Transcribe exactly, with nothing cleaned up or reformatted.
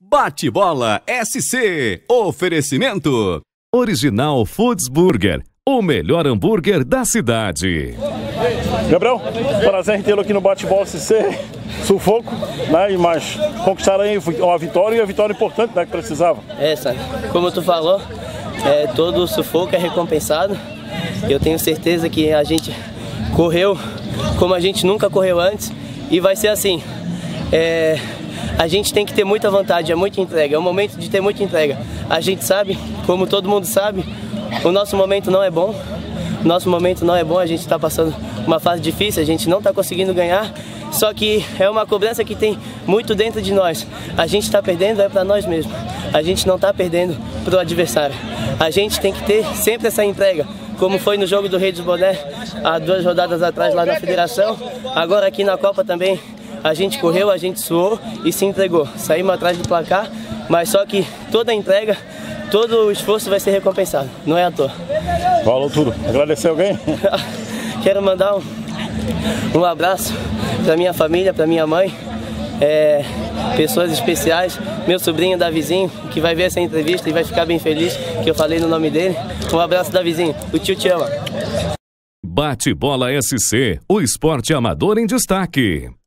Bate-bola S C. Oferecimento Original Foods Burger, o melhor hambúrguer da cidade. Gabriel, prazer em tê-lo aqui no Bate-bola S C. Sufoco, né? Mas conquistaram aí uma vitória, e a vitória importante, né, que precisava. É, sabe? Como tu falou, é, todo o sufoco é recompensado. Eu tenho certeza que a gente correu como a gente nunca correu antes e vai ser assim. É, a gente tem que ter muita vontade, é muita entrega, é o momento de ter muita entrega. A gente sabe, como todo mundo sabe, o nosso momento não é bom, o nosso momento não é bom, a gente está passando uma fase difícil, a gente não está conseguindo ganhar, só que é uma cobrança que tem muito dentro de nós. A gente está perdendo é para nós mesmos, a gente não está perdendo para o adversário. A gente tem que ter sempre essa entrega, como foi no jogo do Rei dos Boné, há duas rodadas atrás lá na Federação, agora aqui na Copa também. A gente correu, a gente suou e se entregou. Saímos atrás do placar, mas só que toda a entrega, todo o esforço vai ser recompensado, não é à toa. Falou tudo. Agradecer alguém? Quero mandar um, um abraço para minha família, para minha mãe, é, pessoas especiais, meu sobrinho Davizinho, que vai ver essa entrevista e vai ficar bem feliz que eu falei no nome dele. Um abraço, Davizinho. O tio te ama. Bate-bola S C, o esporte amador em destaque.